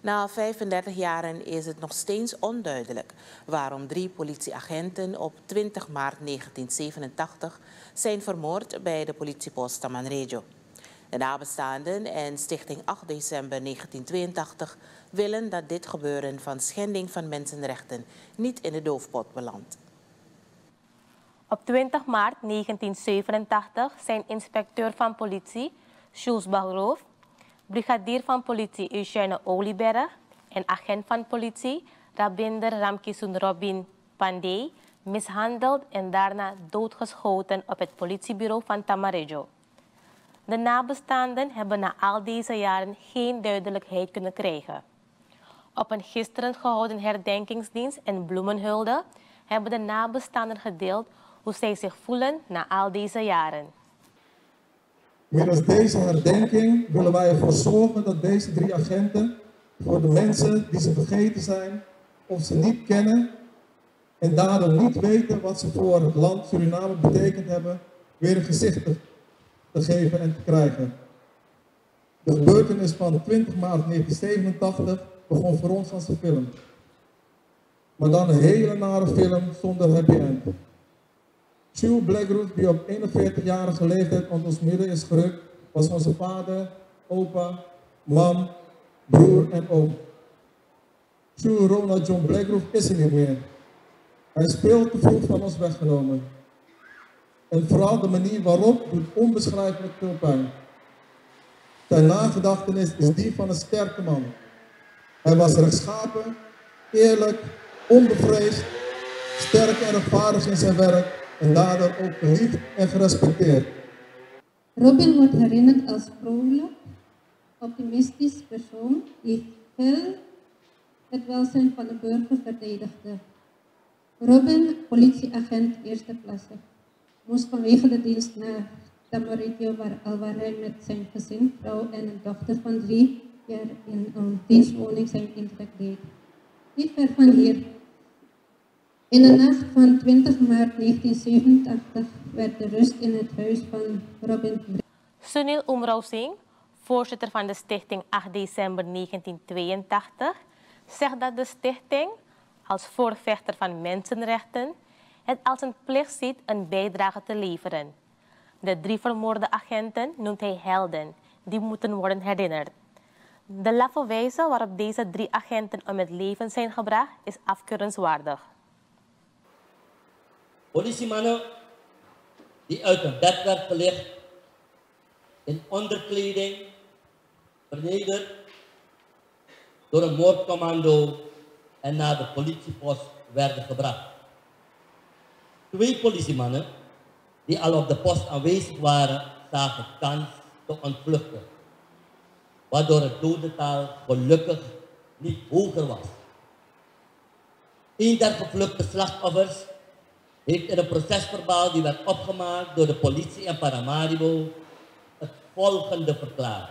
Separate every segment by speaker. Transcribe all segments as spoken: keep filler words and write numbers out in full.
Speaker 1: Na vijfendertig jaren is het nog steeds onduidelijk waarom drie politieagenten op twintig maart negentienzevenentachtig zijn vermoord bij de politiepost Tamanrego. De nabestaanden en Stichting acht december negentientweeëntachtig willen dat dit gebeuren van schending van mensenrechten niet in de doofpot belandt.
Speaker 2: Op twintig maart negentienzevenentachtig zijn inspecteur van politie Jules Bagroof, brigadier van politie Eugène Olieberg en agent van politie Rabinder Ramkisun Robin Pandey mishandeld en daarna doodgeschoten op het politiebureau van Tamanrego. De nabestaanden hebben na al deze jaren geen duidelijkheid kunnen krijgen. Op een gisteren gehouden herdenkingsdienst en bloemenhulde hebben de nabestaanden gedeeld hoe zij zich voelen na al deze jaren.
Speaker 3: Middels deze herdenking willen wij ervoor zorgen dat deze drie agenten voor de mensen die ze vergeten zijn of ze niet kennen en daardoor niet weten wat ze voor het land Suriname betekend hebben, weer een gezicht te, te geven en te krijgen. De gebeurtenis van twintig maart negentienzevenentachtig begon voor ons als een film. Maar dan een hele nare film zonder happy end. Jules Bagroof, die op eenenveertigjarige leeftijd onder ons midden is gerukt, was onze vader, opa, mam, broer en oom. Jules Ronald John Bagroof is er niet meer. Hij is veel te vroeg van ons weggenomen. En vooral de manier waarop doet onbeschrijfelijk veel pijn. Zijn nagedachtenis is die van een sterke man. Hij was rechtschapen, eerlijk, onbevreesd, sterk en rechtvaardig in zijn werk en daardoor ook geliefd en gerespecteerd.
Speaker 4: Robin wordt herinnerd als vrolijk, optimistisch persoon die veel het welzijn van de burger verdedigde. Robin, politieagent eerste klasse, moest vanwege de dienst naar Tamanrego, waar, al waar hij met zijn gezin, vrouw en een dochter van drie jaar in een dienstwoning zijn intrek deed. Niet ver van hier. In de nacht van twintig maart negentienzevenentachtig werd de rust in het huis van Robin.
Speaker 2: Sunil Umrao Singh, voorzitter van de Stichting acht december negentientweeëntachtig, zegt dat de stichting als voorvechter van mensenrechten het als een plicht ziet een bijdrage te leveren. De drie vermoorde agenten noemt hij helden, die moeten worden herinnerd. De laffe wijze waarop deze drie agenten om het leven zijn gebracht is afkeurenswaardig.
Speaker 5: Politiemannen die uit hun bed werd gelicht, in onderkleding, vernederd door een moordcommando en naar de politiepost werden gebracht. Twee politiemannen die al op de post aanwezig waren, zagen kans te ontvluchten, waardoor het dodental gelukkig niet hoger was. Een der gevluchte slachtoffers heeft in een procesverbaal die werd opgemaakt door de politie in Paramaribo het volgende verklaard.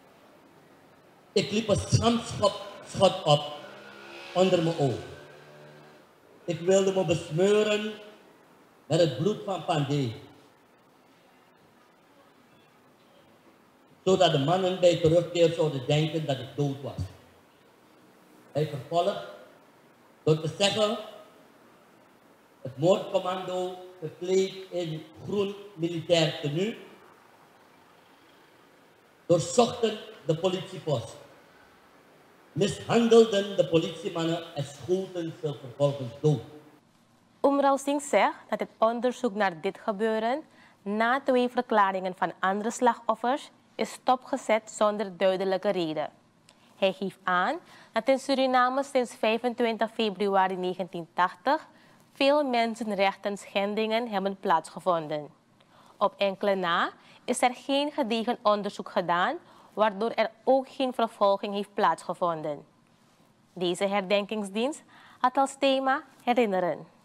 Speaker 5: Ik liep een schampschot op onder mijn oog. Ik wilde me besmeuren met het bloed van Pandey, zodat de mannen bij terugkeer zouden denken dat ik dood was. Hij vervolgt door te zeggen: het moordcommando, gekleed in groen militair tenue, doorzochten de politiepost, mishandelden de politiemannen en schoten ze vervolgens dood.
Speaker 2: Umrao Singh zegt dat het onderzoek naar dit gebeuren na twee verklaringen van andere slachtoffers is stopgezet zonder duidelijke reden. Hij geeft aan dat in Suriname sinds vijfentwintig februari negentientachtig veel mensenrechten schendingen hebben plaatsgevonden. Op enkele na is er geen gedegen onderzoek gedaan, waardoor er ook geen vervolging heeft plaatsgevonden. Deze herdenkingsdienst had als thema herinneren.